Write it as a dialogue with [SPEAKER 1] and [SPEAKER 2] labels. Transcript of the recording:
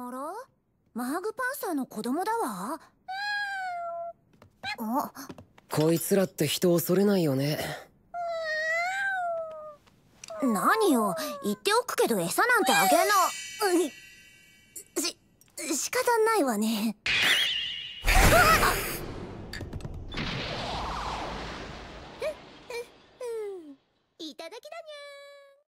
[SPEAKER 1] あら、マーグパンサーの子供だわ。あ、
[SPEAKER 2] こいつらって人を恐れないよね。
[SPEAKER 1] 何よ、言っておくけど餌なんてあげな。仕方ないわね。